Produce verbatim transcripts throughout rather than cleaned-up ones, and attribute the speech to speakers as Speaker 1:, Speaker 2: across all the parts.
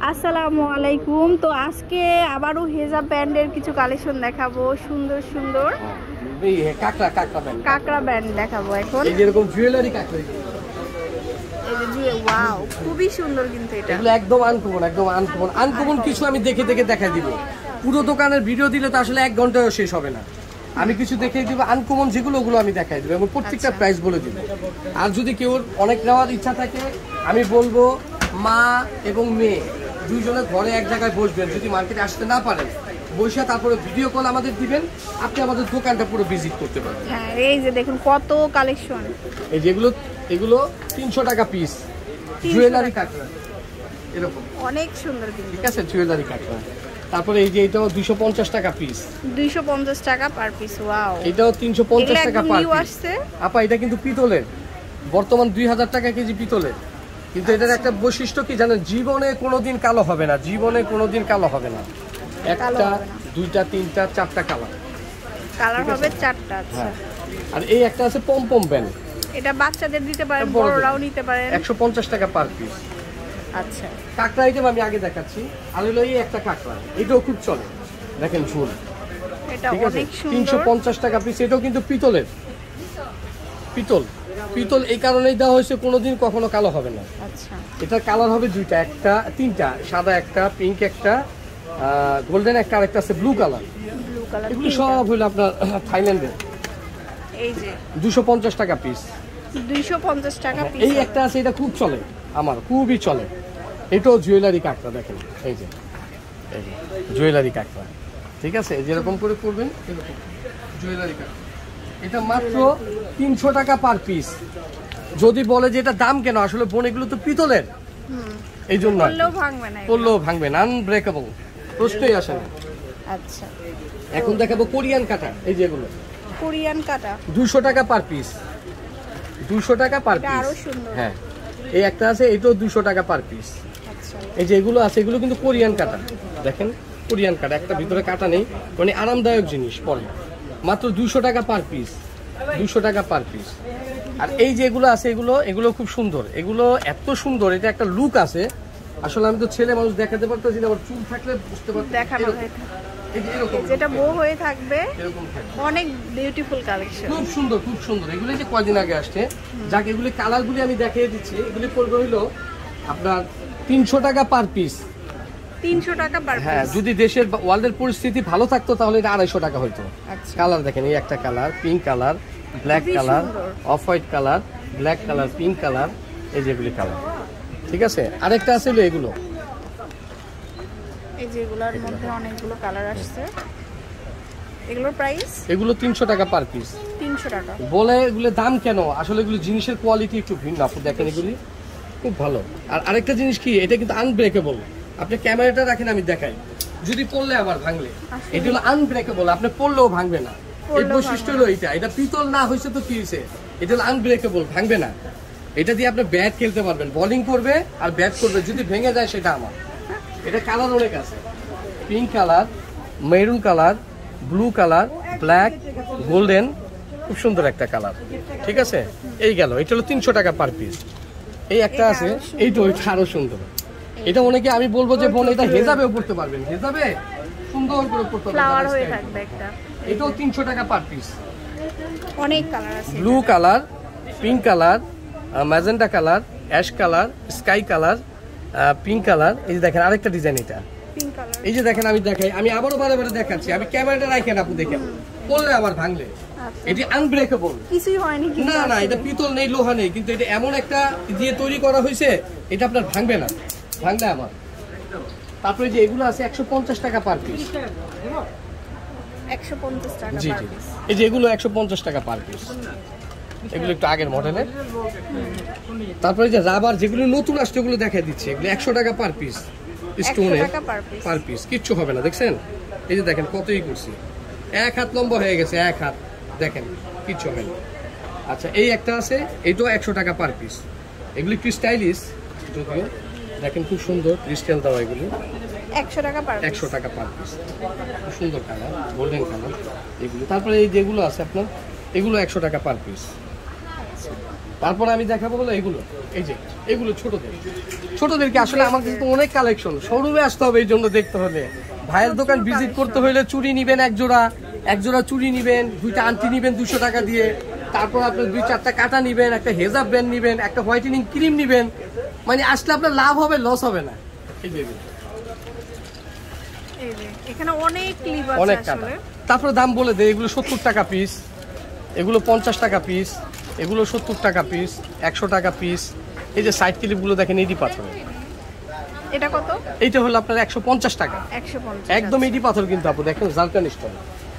Speaker 1: আসসালামু আলাইকুম। তো আজকে আবারও হেজাব ব্যান্ডের কিছু কালেকশন দেখাবো, সুন্দর সুন্দর
Speaker 2: এই কাকড়া কাকড়া ব্যান্ড
Speaker 1: কাকড়া ব্যান্ড দেখাবো এখন।
Speaker 2: এই যেরকম জুয়েলারি কাকড়া,
Speaker 1: এই যে জুয়ে ওয়াও, খুবই সুন্দর কিন্তু এটা।
Speaker 2: এগুলো একদম আনকমন, একদম আনকমন আনকমন কিছু আমি দেখে দেখে দেখাই দিব। পুরো দোকানের ভিডিও দিলে তো আসলে এক ঘন্টায়ও শেষ হবে না। আমি কিছু দেখিয়ে দিব আনকমন যেগুলো, ওগুলো আমি দেখাই দিব এবং প্রত্যেকটা প্রাইস বলে দিব। আর যদি কেউ অনেক নেওয়ার ইচ্ছা থাকে আমি বলবো মা এবং মেয়ে দুইজনে ঘরে এক জায়গায় বসবেন, যদি মার্কেটে আসতে না পারেন বসে তারপরে ভিডিও কল আমাদের দিবেন, আপনি আমাদের দোকানটা পুরো ভিজিট করতে পারবেন।
Speaker 1: হ্যাঁ, এই যে দেখুন কত কালেকশন।
Speaker 2: এই যেগুলো এগুলো তিনশো টাকা পিস জুয়েলারি কাকড়া, এরকম
Speaker 1: অনেক সুন্দর কিন্তু,
Speaker 2: ঠিক আছে জুয়েলারি কাকড়া। তারপরে এই যে এটাও দুইশো পঞ্চাশ টাকা পিস,
Speaker 1: দুইশো পঞ্চাশ টাকা পার পিস। ওয়াও,
Speaker 2: এটাও তিনশো পঞ্চাশ টাকা পার পিস।
Speaker 1: আসছে
Speaker 2: আপা এটা কিন্তু পিতলের, বর্তমান দুই হাজার টাকা কেজি পিতলের। কিন্তু এটার একটা বৈশিষ্ট্য কি জানেন, জীবনে কোনোদিন কালো হবে না, জীবনে কোনোদিন কালো হবে না। একটা দুইটা তিনটা চারটা কালার
Speaker 1: কালার হবে চারটা। আচ্ছা,
Speaker 2: আর এই একটা আছে পমপম ব্যান্ড,
Speaker 1: এটা বাচ্চাদের দিতে পারেন, বড়রাও নিতে পারেন।
Speaker 2: একশো পঞ্চাশ টাকা পার পিস।
Speaker 1: আচ্ছা,
Speaker 2: কাঁকড়া আইটেম আমি আগে দেখাচ্ছি। আর হলো এই একটা কাঁকড়া, এটাও খুব চলে, দেখেন ঝুল,
Speaker 1: এটা অনেক সুন্দর,
Speaker 2: তিনশো পঞ্চাশ টাকা পিস। এটাও কিন্তু পিতলের, পিতল পিতল এই কারণেই দেওয়া হয়েছে, কোনোদিন কখনো কালো হবে না।
Speaker 1: আচ্ছা,
Speaker 2: এটার কালার হবে দুইটা, একটা তিনটা, সাদা একটা, পিঙ্ক একটা, গোল্ডেন একটা, আরেকটা আছে ব্লু কালার।
Speaker 1: ব্লু কালার
Speaker 2: এগুলো সব হলো আপনার থাইল্যান্ডের।
Speaker 1: এই যে
Speaker 2: দুশো পঞ্চাশ টাকা পিস,
Speaker 1: দুইশো পঞ্চাশ টাকা পিস।
Speaker 2: এই একটা আছে, এটা খুব চলে, আমার খুবই চলে। এটাও জুয়েলারি কাঁকড়া, দেখেন এই যে এই যে জুয়েলারি কাঁকড়া, ঠিক আছে যেরকম করে করবেন এরকম জুয়েলারি কাঁকড়া। এটা মাত্র তিনশো টাকা পার পিস। যদি বলে যে এটা দাম কেন, আসলে বোন এগুলো তো পিতলের, এই জন্য
Speaker 1: পড়লেও ভাঙবে না,
Speaker 2: পড়লেও ভাঙবে না, আনব্রেকেবল, প্রশ্নই আসে না।
Speaker 1: আচ্ছা,
Speaker 2: এখন দেখাবো কোরিয়ান কাঁটা, এই যেগুলো
Speaker 1: কোরিয়ান কাটা
Speaker 2: দুশো টাকা পার পিস, দুশো টাকা পার পিস।
Speaker 1: আরো সুন্দর।
Speaker 2: হ্যাঁ, এই একটা আছে, এটাও দুশো টাকা পার পিস।
Speaker 1: আচ্ছা,
Speaker 2: এই যে এগুলো আছে, এগুলো কিন্তু কোরিয়ান কাঁটা, দেখেন কোরিয়ান কাঁটা, একটা ভিতরে কাঁটা নেই, মানে আরামদায়ক জিনিস পরে, মাত্র দুশো টাকা পার পিস, দুশো টাকা পার পিস। আর এই যে এগুলো আছে, এগুলো এগুলো খুব সুন্দর, এগুলো এত সুন্দর, এটা একটা লুক আছে। আসলে আমি তো ছেলে মানুষ দেখাতে পারতেছি না, আমার চুল থাকলে বুঝতে পারতেন,
Speaker 1: দেখানো যেটা বউ হয়ে থাকবে, অনেক বিউটিফুল কালেকশন,
Speaker 2: খুব সুন্দর খুব সুন্দর। এগুলো যে কয়দিন আগে আসছে, যাকে এগুলি কালারগুলি আমি দেখিয়ে দিচ্ছি, এগুলি পড়বে হইলো আপনার তিনশো টাকা পার পিস,
Speaker 1: তিনশো টাকা পার পিস।
Speaker 2: হ্যাঁ, যদি দেশের ওয়ার্ল্ডের পরিস্থিতি ভালো থাকতো তাহলে এটা আড়াইশো টাকা হইতো।
Speaker 1: আচ্ছা,
Speaker 2: কালার দেখেন, এই একটা colour, pink colour, black colour, off white colour, black colour, pink colour, এই যেগুলি কালার, ঠিক আছে। আরেকটা আছে এগুলো,
Speaker 1: এই যেগুলোর মধ্যে অনেকগুলো কালার আসছে। এগুলোর প্রাইস
Speaker 2: এগুলো তিনশো টাকা পার পিস,
Speaker 1: তিনশো টাকা।
Speaker 2: বলে এগুলো দাম কেন, আসলে এগুলো জিনিসের কোয়ালিটি একটু ভিন্ন, আপনি দেখেন এগুলি খুব ভালো। আর আরেকটা জিনিস কি, এটা কিন্তু আনব্রেকেবল, আপনি ক্যামেরাটা রাখেন আমি দেখাই, যদি পড়লে আবার ভাঙলে, এটা হলো আনব্রেকেবল, আপনি পড়লেও ভাঙবে না। এই বৈশিষ্ট্য হলো এটা, এটা পিতল না হয়েছে তো কি হয়েছে, এটা হলো আনব্রেকেবল, ভাঙবে না। এটা দিয়ে আপনি ব্যাট খেলতে পারবেন, বোলিং করবে আর ব্যাট করবে, যদি ভেঙে যায় সেটা আমার। এটা কালার অনেক আছে, pink colour, maroon colour, blue colour, black, golden, খুব সুন্দর একটা কালার, ঠিক আছে। এই গেল, এটা হলো তিনশো টাকা পার পিস। এই একটা আছে, এইটা ওইটা আরো সুন্দর, এটা অনেকে আমি বলবো যে বোন এটা হেজাবেও পড়তে পারবেন, হেজাবে সুন্দর করে পড়তে পারবেন। এটাও তিনশো টাকা পার পিস,
Speaker 1: অনেক কালার আছে,
Speaker 2: blue colour, pink colour, magenta colour, ash colour, sky colour, pink colour. এই যে দেখেন আরেকটা ডিজাইন, এটা
Speaker 1: পিঙ্ক কালার,
Speaker 2: এই যে দেখেন আমি দেখাই, আমি আবারও বারে বারে দেখাচ্ছি, আমি ক্যামেরাটা রাখেন, আপনি দেখেন পড়লে আবার ভাঙলে, এটি আনব্রেকেবল,
Speaker 1: কিছুই হয়নি।
Speaker 2: না না, এটা পিতল নেই, লোহা নেই, কিন্তু এটা এমন একটা দিয়ে তৈরি করা হয়েছে, এটা আপনার ভাঙবে না, ভাঙলে আমার। তারপরে যে এগুলো আছে একশো পঞ্চাশ টাকা পার পিস,
Speaker 1: একশো পঞ্চাশ টাকা
Speaker 2: জি জি, এই যে এগুলো একশো পঞ্চাশ টাকা পার পিস, এগুলো একটু আগের মডেলের। তারপরে যে রাবার যেগুলো নতুন আসছে, ওগুলো দেখা দিচ্ছে, এগুলো একশো টাকা পার পিস, স্টোনের পার পিস, কিচ্ছু হবে না, দেখছেন এই যে দেখেন কতই করছি, এক হাত লম্বা হয়ে গেছে, এক হাত, দেখেন কিচ্ছু হবে না। আচ্ছা, এই একটা আছে, এটাও একশো টাকা পার পিস, এগুলি একটু স্টাইলিশ, যদিও দেখেন খুব সুন্দর ক্রিস্টাল দেওয়া, এগুলি
Speaker 1: একশো টাকা পার
Speaker 2: একশো টাকা পার পিস, খুব সুন্দর কালার, গোল্ডেন কালার এগুলো। তারপরে এই যেগুলো আছে আপনার, এগুলো একশো টাকা পার পিস, তারপর আমি দেখাবো হলো এগুলো, এই যে এগুলো ছোটদের, ছোটদেরকে আসলে আমার কাছে তো অনেক কালেকশন, শোরুমে আসতে হবে এই জন্য দেখতে হলে। ভাইয়ের দোকান ভিজিট করতে হলে চুড়ি নিবেন এক জোড়া, এক জোড়া চুড়ি নিবেন, দুইটা আংটি নিবেন দুশো টাকা দিয়ে, তারপর আপনার দুই চারটা কাটা নিবেন, একটা হেজাব ব্যান্ড নিবেন, একটা হোয়াইটেনিং ক্রিম নিবেন, মানে আসলে আপনার লাভ হবে, লস হবে না। এই যে
Speaker 1: এখানে অনেক ক্লিপ আছে
Speaker 2: অনেক কাটা। তারপরে দাম বলে দেয়, এগুলো সত্তর টাকা পিস, এগুলো পঞ্চাশ টাকা পিস, এগুলো সত্তর টাকা পিস, একশো টাকা পিস। এই যে সাইড ক্লিপগুলো দেখেন ইডি পাথর,
Speaker 1: এটা কত?
Speaker 2: এইটা হলো আপনার একশো পঞ্চাশ টাকা,
Speaker 1: একশো পঞ্চাশ,
Speaker 2: একদম ইডি পাথর কিন্তু আপু দেখেন জালকান স্টোন।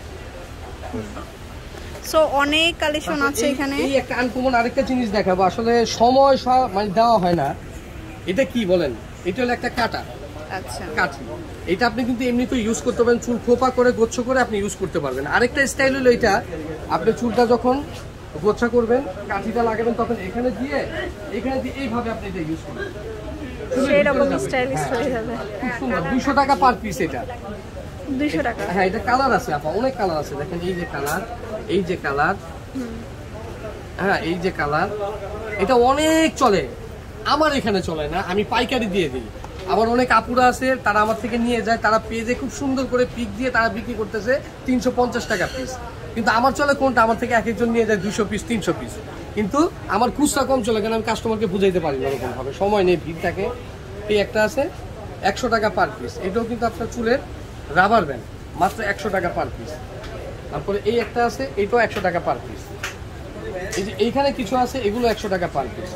Speaker 1: সো অনেক কালেকশন আছে এখানে।
Speaker 2: এই একটা আনকমন আরেকটা জিনিস দেখাবো, আসলে সময় মানে দেওয়া হয় না। এটা কি বলেন, এটা হলো একটা কাটা,
Speaker 1: আচ্ছা
Speaker 2: কাঠি। এটা আপনি কিন্তু এমনি তো ইউজ করতে পারেন, চুল খোপা করে গোচ্ছ করে আপনি ইউজ করতে পারবেন। আরেকটা স্টাইল হলো এটা, আপনি চুলটা যখন গোচ্ছা করবেন, কাঠিটা লাগাবেন, তখন এখানে দিয়ে এখানে দিয়ে এইভাবে আপনি এটা ইউজ করবেন,
Speaker 1: সেরকম স্টাইলিশ হয়ে যাবে।
Speaker 2: খুব সুন্দর। দুশো টাকা পার পিস এটা,
Speaker 1: দুইশো টাকা।
Speaker 2: হ্যাঁ, এটা কালার আছে আপা, অনেক কালার আছে। দেখেন এই যে কালার, এই যে কালার, হ্যাঁ এই যে কালার, এটা অনেক চলে। আমার এখানে চলে না, আমি পাইকারি দিয়ে দিই। আমার অনেক আপুরা আছে, তারা আমার থেকে নিয়ে যায়, তারা পেজে খুব সুন্দর করে পিক দিয়ে তারা বিক্রি করতেছে তিনশো পঞ্চাশ টাকা পিস। কিন্তু আমার চলে কোনটা, আমার থেকে এক একজন নিয়ে যায় দুশো পিস তিনশো পিস, কিন্তু আমার খুচরা কম চলে, কারণ আমি কাস্টমারকে বুঝাইতে পারি না ওরকম ভাবে, সময় নেই, ভিড় থাকে। এই একটা আছে একশো টাকা পার পিস, এটাও কিন্তু আপনার চুলের রাবার ব্যান্ড, মাত্র একশো টাকা পার পিস। তারপরে এই একটা আছে, এটাও একশো টাকা পার পিস। এই যে এইখানে কিছু আছে, এগুলো একশো টাকা পার পিস,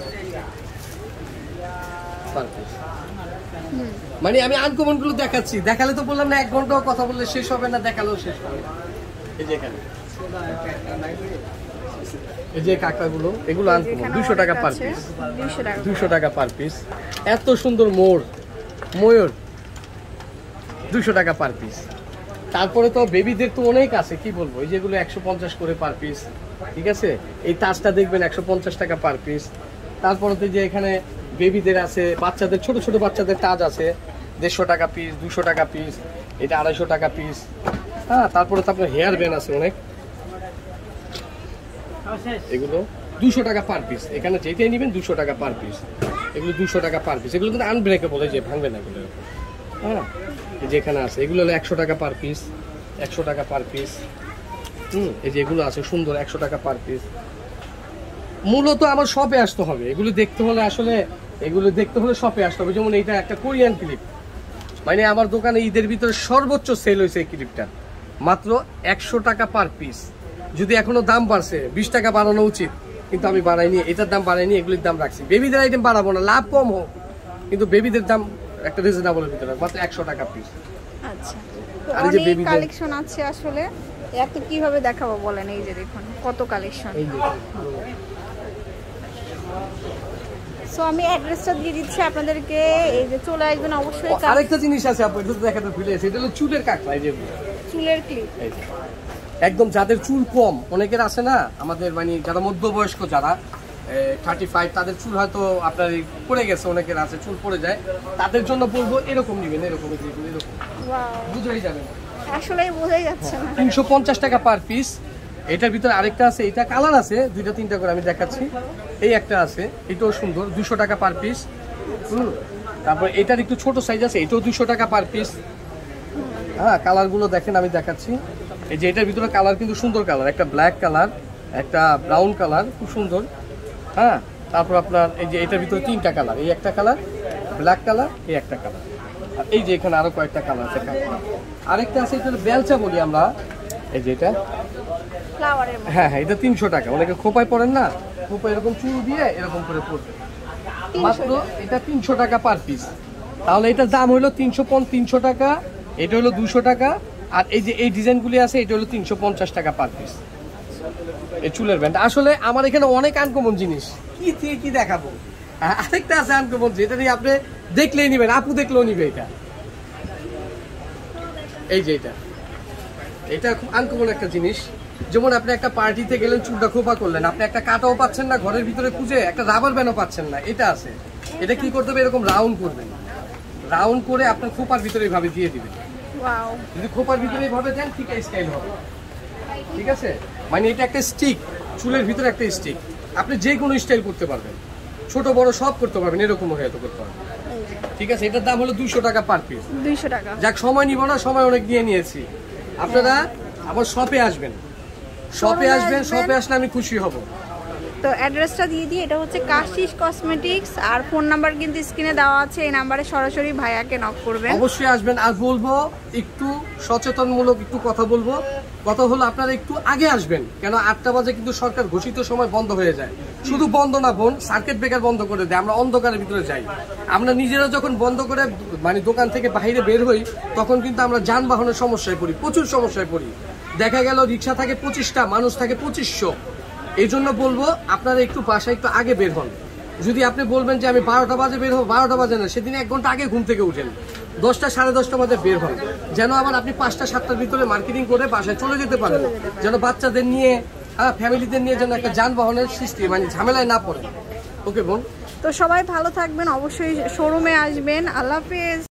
Speaker 2: পার পিস। মানে আমি আনকমন গুলো দেখাচ্ছি, দেখালে তো বললাম না এক ঘন্টাও কথা বললে শেষ হবে না, দেখালেও শেষ হবে না। এই যে এখানে এই যে কাঁকড়াগুলো, এগুলো আনকমন, দুশো টাকা পার পিস, দুশো টাকা পার পিস। এত সুন্দর মোর, ময়ূর, দুশো টাকা পার পিস। তারপরে তো বেবিদের তো অনেক আছে, কি বলবো, এই যেগুলো একশো পঞ্চাশ করে পার পিস, ঠিক আছে। এই তাজটা দেখবেন একশো পঞ্চাশ টাকা পার পিস। তারপরে তো যে এখানে বেবিদের আছে, বাচ্চাদের ছোট ছোট বাচ্চাদের তাজ আছে, দেড়শো টাকা পিস, দুশো টাকা পিস, এটা আড়াইশো টাকা পিস। হ্যাঁ, তারপরে তো আপনার হেয়ার ব্যান্ড আছে অনেক, এগুলো দুশো টাকা পার পিস। এখানে যেটাই নেবেন দুশো টাকা পার পিস, এগুলো দুশো টাকা পার পিস। এগুলো কিন্তু আনব্রেকেবল, যে ভাঙবে না এগুলো। হ্যাঁ, যেখানে আছে এগুলো হলো একশো টাকা পার পিস, একশো টাকা পার পিস। হুম, এই যে এগুলো আছে সুন্দর, একশো টাকা পার পিস। মূলত আমার শপে আসতে হবে, এগুলো দেখতে হলে, আসলে এগুলো দেখতে হলে শপে আসতে হবে। যেমন এইটা একটা কোরিয়ান ক্লিপ, মানে আমার দোকানে ঈদের ভিতরে সর্বোচ্চ সেল হয়েছে এই ক্লিপটা, মাত্র একশো টাকা পার পিস। যদি এখনো দাম বাড়ছে, বিশ টাকা বাড়ানো উচিত, কিন্তু আমি বাড়াইনি, এটার দাম বাড়াইনি, এগুলির দাম রাখছি। বেবিদের আইটেম বাড়াবো না, লাভ কম হোক, কিন্তু বেবিদের দাম একটা রিজনেবলের ভিতরে, মাত্র একশো টাকা পিস।
Speaker 1: আচ্ছা, অনেক কালেকশন আছে আসলে, এত কিভাবে দেখাবো বলেন। এই যে দেখুন কত কালেকশন।
Speaker 2: এই যে
Speaker 1: সো আমি অ্যাড্রেসটা দিয়ে দিচ্ছি আপনাদেরকে, এই যে চলে আসবেন অবশ্যই।
Speaker 2: আরেকটা জিনিস আছে আপু, এটা তো দেখাতে ভুলে গেছি, এটা হলো চুলের কাঁকড়া। এই যে
Speaker 1: চুলের ক্লিপ,
Speaker 2: একদম যাদের চুল কম, অনেকের আছে না আমাদের, মানে যারা মধ্যবয়স্ক, যারা থার্টি ফাইভ, তাদের চুল হয়তো আপনার পড়ে গেছে, অনেকের আছে চুল পড়ে যায়, তাদের জন্য বলবো এরকম নিবেন, এরকম এরকম, বুঝেই যাবেন,
Speaker 1: আসলে বোঝাই যাচ্ছে না।
Speaker 2: তিনশো পঞ্চাশ টাকা পার পিস। এটার ভিতরে আরেকটা আছে, এটা কালার আছে দুইটা তিনটা করে, আমি দেখাচ্ছি। এই একটা আছে, এটাও সুন্দর, দুশো টাকা পার পিস। হুম, তারপর এটার একটু ছোট সাইজ আছে, এটাও দুশো টাকা পার পিস। হ্যাঁ, কালারগুলো দেখেন, আমি দেখাচ্ছি। এই যে এটার ভিতরে কালার কিন্তু সুন্দর কালার, একটা ব্ল্যাক কালার, একটা ব্রাউন কালার, খুব সুন্দর। হ্যাঁ, তারপর আপনার এই যে এটার ভিতরে তিনটা কালার, এই একটা কালার, ব্ল্যাক কালার, এই একটা কালার, আর এই যে এখানে আরো কয়েকটা কালার আছে। আরেকটা আছে, এটা বেলচা বলি আমরা, এই যে এটা, হ্যাঁ হ্যাঁ, এটা তিনশো টাকা। অনেকে খোপায় পড়েন না, খোপায় এরকম চুল দিয়ে এরকম করে পড়বে, মাত্র এটা তিনশো টাকা পার পিস। তাহলে এটার দাম হলো তিনশো তিনশো টাকা, এটা হলো দুশো টাকা, আর এই যে এই ডিজাইনগুলি আছে, এটা হলো তিনশো পঞ্চাশ টাকা পার পিস। এই চুলের ব্যান্ড আসলে আমার এখানে অনেক আনকমন জিনিস, কি থেকে কি দেখাবো। আরেকটা আছে আনকমন, যেটা নিয়ে আপনি দেখলেই নিবেন, আপু দেখলেও নিবে। এটা এই যে এটা, এটা খুব আনকমন একটা জিনিস। যেমন আপনি একটা পার্টিতে গেলেন, চুলটা খোপা করলেন, আপনি একটা কাটাও পাচ্ছেন না, ঘরের ভিতরে খুঁজে একটা রাবার ব্যান্ডও পাচ্ছেন না, এটা আছে। এটা কি করতে হবে, এরকম রাউন্ড করবেন, রাউন্ড করে আপনার খোপার ভিতরে এইভাবে দিয়ে দিবেন। যদি খোপার ভিতরে এইভাবে দেন, ঠিক স্টাইল হবে, ঠিক আছে। মানে এটা একটা স্টিক, চুলের ভিতরে একটা স্টিক, আপনি যে কোনো স্টাইল করতে পারবেন, ছোট বড় সব করতে পারবেন, এরকম হয়তো করতে পারবেন। ঠিক আছে, এটার দাম হলো দুইশো টাকা পার পিস।
Speaker 1: দুইশো টাকা।
Speaker 2: যাক, সময় নিব না, সময় অনেক দিয়ে নিয়েছি। আপনারা আবার শপে আসবেন, শপে আসবেন, শপে আসলে আমি খুশি হব।
Speaker 1: তো অ্যাড্রেসটা দিয়ে দিই, এটা হচ্ছে কাশিস কসমেটিক্স, আর ফোন নাম্বার কিন্তু স্ক্রিনে দেওয়া আছে, এই নাম্বারে সরাসরি ভাইয়াকে নক করবেন।
Speaker 2: অবশ্যই আসবেন। আর বলবো একটু সচেতনমূলক একটু কথা বলবো, কথা হলো আপনারা একটু আগে আসবেন, কেন আটটা বাজে কিন্তু সরকার ঘোষিত সময় বন্ধ হয়ে যায়। শুধু বন্ধ না বোন, সার্কিট ব্রেকার বন্ধ করে দেয়, আমরা অন্ধকারের ভিতরে যাই। আমরা নিজেরা যখন বন্ধ করে মানে দোকান থেকে বাইরে বের হই, তখন কিন্তু আমরা যানবাহনের সমস্যায় পড়ি, প্রচুর সমস্যায় পড়ি। দেখা গেল রিক্সা থাকে পঁচিশটা, মানুষ থাকে পঁচিশশো। এই জন্য বলবো আপনারা একটু বাসায় একটু আগে বের হন। যদি আপনি বলবেন যে আমি বারোটা বাজে বের হবো, বারোটা বাজে না, সেদিন এক ঘন্টা আগে ঘুম থেকে উঠেন, দশটা সাড়ে দশটা বাজে বের হন, যেন আবার আপনি পাঁচটা সাতটার ভিতরে মার্কেটিং করে বাসায় চলে যেতে পারেন, যেন বাচ্চাদের নিয়ে হ্যাঁ ফ্যামিলিদের নিয়ে যেন একটা যানবাহনের সৃষ্টি মানে ঝামেলায় না পড়ে। ওকে বোন,
Speaker 1: তো সবাই ভালো থাকবেন, অবশ্যই শোরুমে আসবেন। আল্লাহ হাফেজ।